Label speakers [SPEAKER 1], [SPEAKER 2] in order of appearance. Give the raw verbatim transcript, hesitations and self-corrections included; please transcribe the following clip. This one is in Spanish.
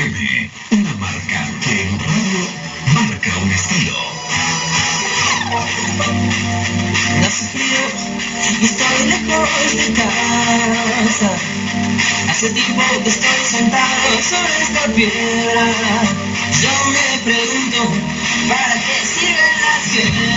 [SPEAKER 1] M, una marca que en radio marca un estilo.
[SPEAKER 2] Hace frío y estoy lejos de casa. Hace tiempo que estoy sentado sobre esta piedra. Yo me pregunto, ¿para qué sirven las guerras?